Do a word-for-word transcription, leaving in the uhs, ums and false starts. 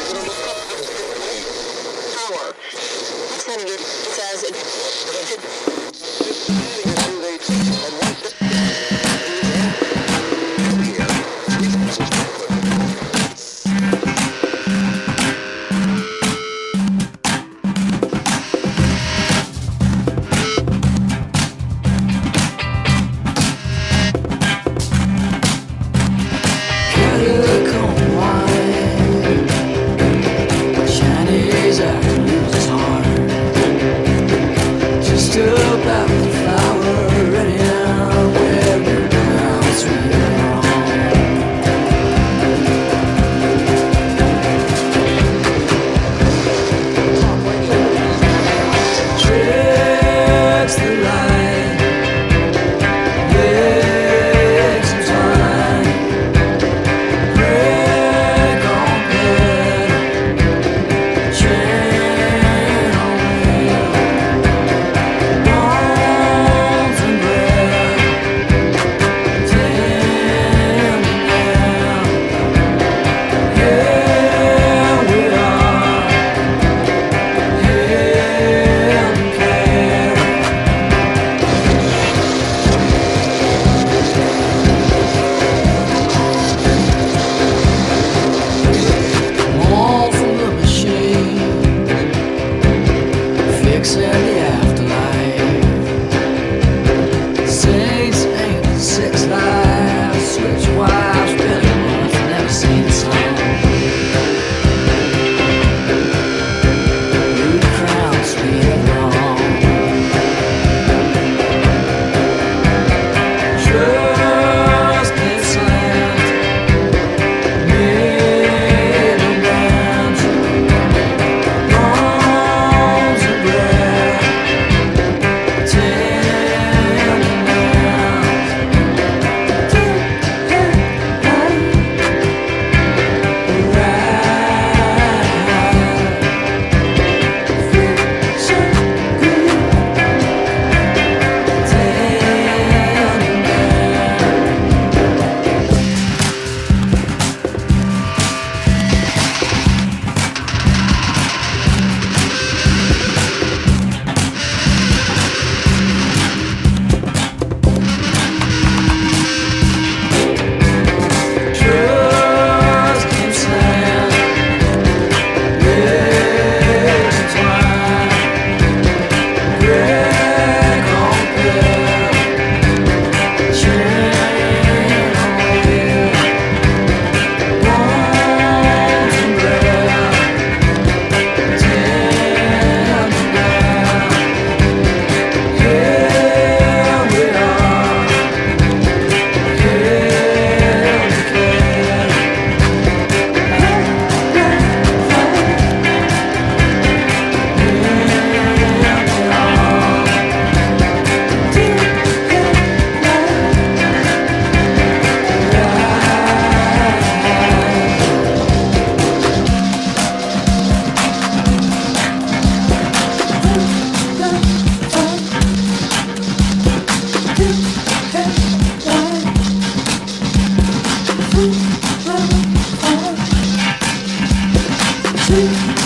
Power. Senator says it. Califone wine, Chinese after loses heart. Just about the flower anyhow, where we're now, sweet and wrong. Tricks the line, legs and twine. Break on bed, chain on wheel, bones and bread, ten now. Here we are, here and care. All from the machine, fixing the afterlife. Saints, angels, six lives, switch wives, Billy ones, never seen the song. Blue crown, sweet and wrong. Just get slammed, made and bound. Bones and bread, ten pounds. Ride, fiction good, ten Trust came slam, legs entwined, break on bed, chain on wheel, bones and bread, ten now. Here we are, here and care. Thank you.